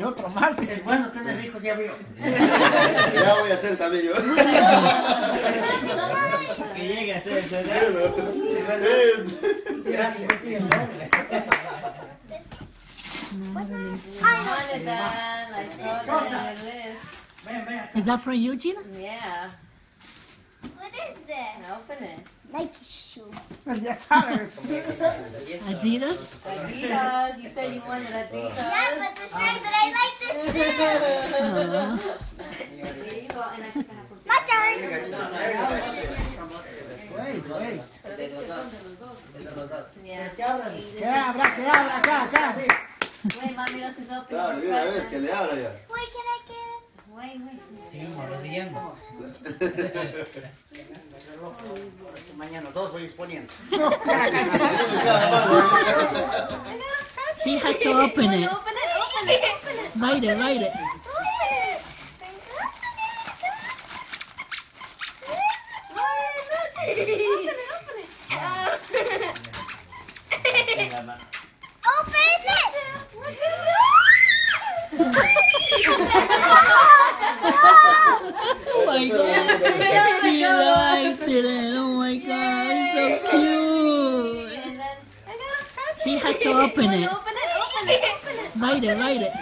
otro más. Es bueno tener hijos, ya vio. Ya voy a hacer también yo. Que llegue a ser, Gracias. Ven, ven. Is that for you, Gina? Yeah. What is this? Open it. Nike shoe. Ya sabes. Adidas? Adidas. You said you wanted Adidas. Yeah, but the stripe, but I like this too. Here you go. And I think I have My turn. Wait. Yeah. Que abra, acá. Sí. Wait, mommy, this is open. Claro, de una vez que le abra ya. Wait, can I get it? Wait. Seguimos arrodillando. Mañana dos voy poniendo. She has to open it. Open it. Write it. Oh my god. He liked it. Oh my god. So cute. And then She has to open it. open it. Write it.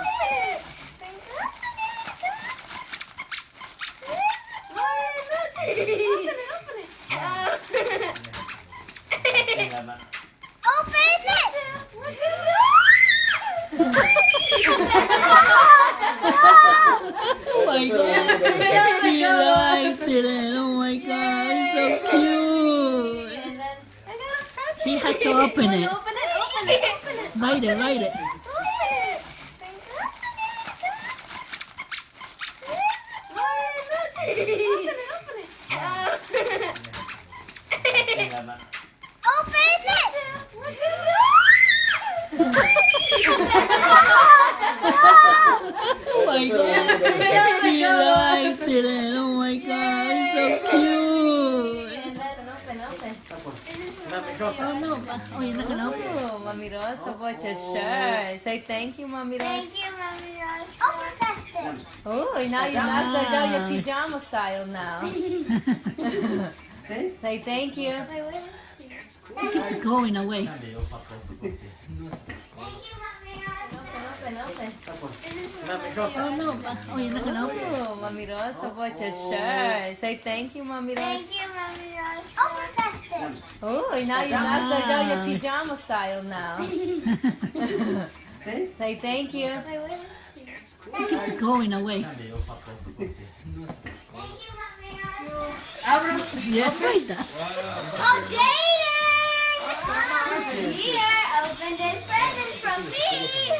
Oh my god. He liked it. Oh my god. So cute. And then She has to open it. open it. Write it. Oh my god. He liked it. Oh my god. So cute. And then open. Oh no. Oh, you're not gonna open it. Oh, Mami Rosa bought your shirt. Say thank you, Mami Rosa. Thank you, Mommy Rose. Oh, that's it. Oh, now you're not so down your pajama style now. Say thank you. Wait, where is she? It keeps going away. Thank you, Mommy Rose. Open. Oh no. Oh, you're not gonna open it. Oh, Mami Rosa bought your shirt. Say thank you, Mami Rosa. Thank you, Mommy Rose. Oh, that's it. Oh, now you're not so down your pajama style now. Say thank you. Wait, where is she? It keeps going away. Thank you, Mommy Rose. Yes, right there. Oh, Jaden! Here, open this present from me.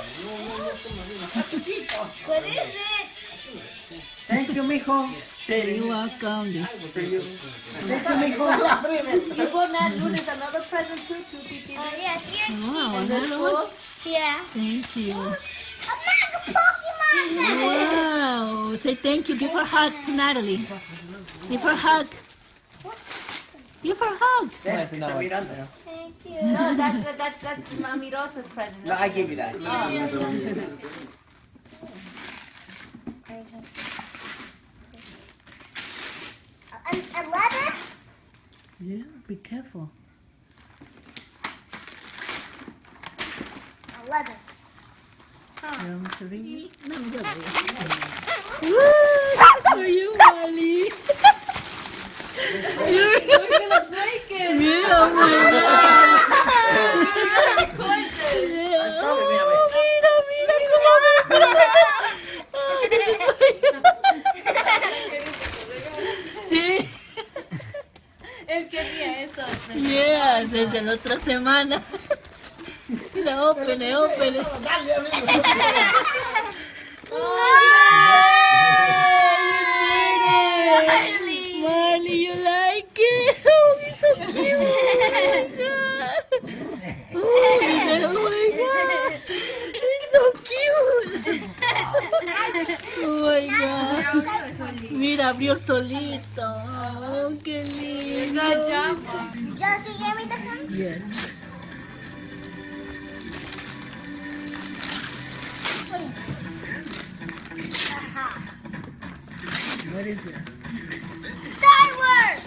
What is it? Thank you, mijo. You're welcome. Thank you, mijo. You go now, there's another present too, Titi. Oh, yes, here's Wow, And then another one. school. yeah. Thank you. A mega Pokemon! Wow. Say thank you. Give her a hug to Natalie. Give her a hug. Give her a hug. Está mirando. Thank you. No, that's Mami Rosa's present. No, I give you that. A letter? Yeah, be careful. A letter. You want to read it? No, don't read it. For you, Molly. You're gonna break it. Yeah, oh my God. I'm sorry, Oh, mira cómo. Oh, this is for you. Sí. Él quería eso. Yeah, desde la otra semana. Mira, ópene. Marley, you like it? Oh, he's so cute. Oh my God. He's so cute. Oh my God. Mira, abrió solito. Oh, qué lindo. Good job. Joe, can you give me the phone? Yes. What is it? Star Wars!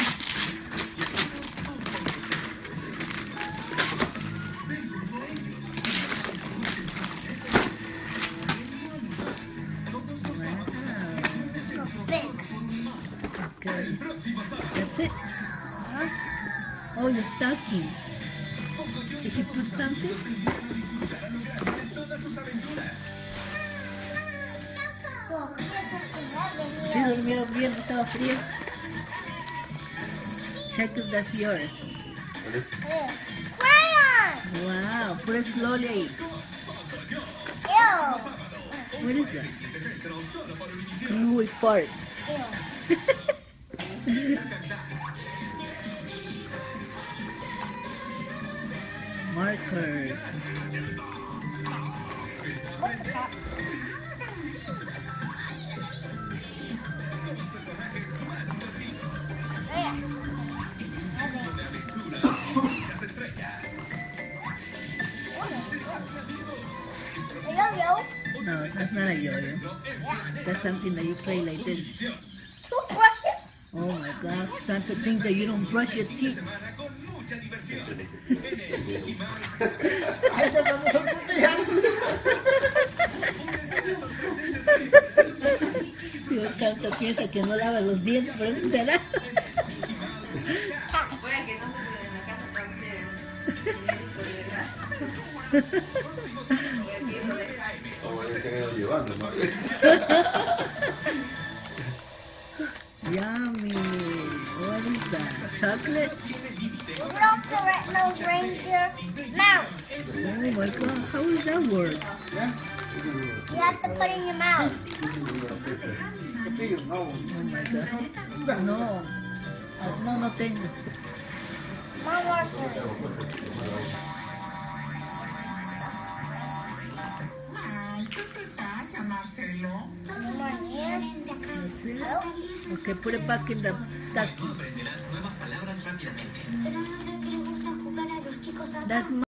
Okay. That's it. Huh? Oh, your stockings. Did you put something? Sí, durmió bien, estaba frío. Check if that's yours. Crayon! Wow, put it slowly ahí. Ew! What is that? You will fart. Ew. Markers. No, that's not a yo-yo. That's something that you play like this. Toothbrushes? Oh my God, Santa thinks that you don't brush your teeth. Ahí se me puso el cepillar. Dios, Santa piensa que no lava los dientes, pero es verdad. Puede que no se en la casa para Como le están llevando, ¿no? Yummy. What is that? Chocolate? Rudolph the Red-Nosed Reindeer mouse. Oh my God, how does that work? You have to put it in your mouth. Cepillo, no. Oh my God. No. No tengo. Mom wants it. Ay, ¿qué te pasa, Marcelo? Come on here. That's it. Okay, put it back in the stocking. Aprenderás nuevas palabras rápidamente. Pero no sé qué le gusta jugar a los chicos acá. That's